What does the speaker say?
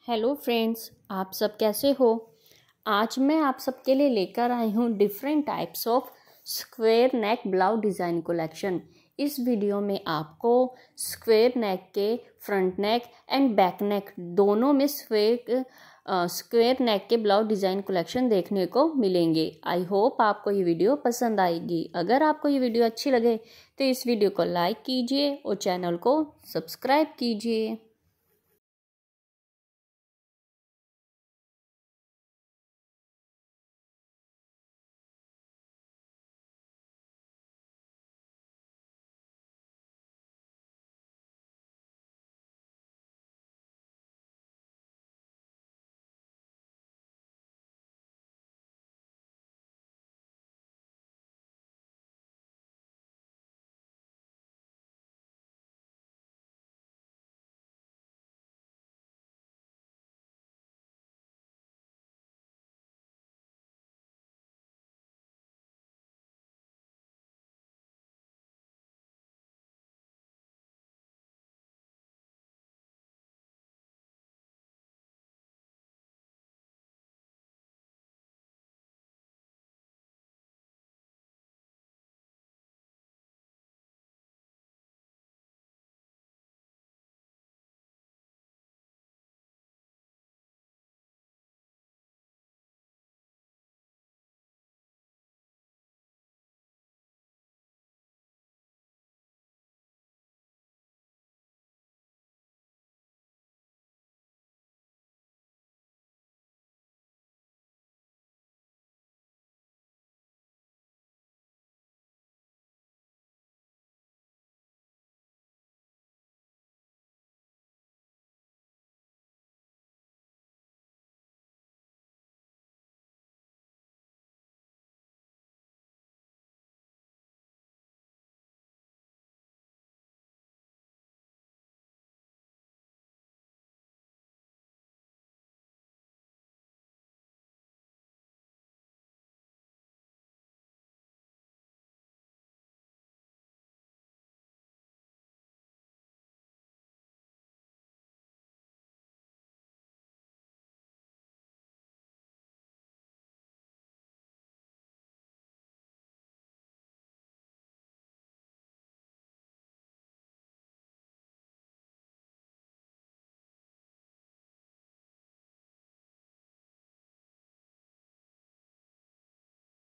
Hello friends, आप सब कैसे हो। आज मैं आप सबके लिए लेकर आई हूँ different types of square neck blouse design collection. इस वीडियो में आपको स्क्वायर नेक के front neck and back neck दोनों में स्क्वायर नेक के ब्लाउज डिज़ाइन कलेक्शन देखने को मिलेंगे। आई होप आपको ये वीडियो पसंद आएगी। अगर आपको ये वीडियो अच्छी लगे तो इस वीडियो को लाइक कीजिए और चैनल को सब्सक्राइब कीजिए।